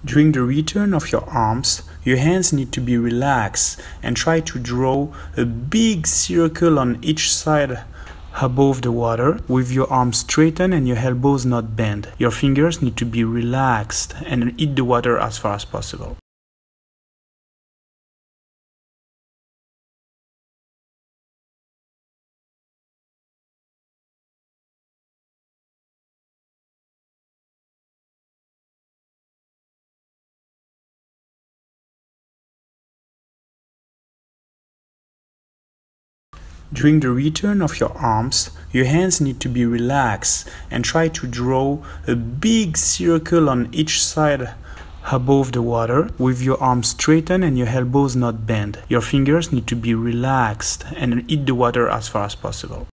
During the return of your arms, your hands need to be relaxed and try to draw a big circle on each side above the water with your arms straightened and your elbows not bent. Your fingers need to be relaxed and hit the water as far as possible. During the return of your arms, your hands need to be relaxed and try to draw a big circle on each side above the water with your arms straightened and your elbows not bent. Your fingers need to be relaxed and hit the water as far as possible.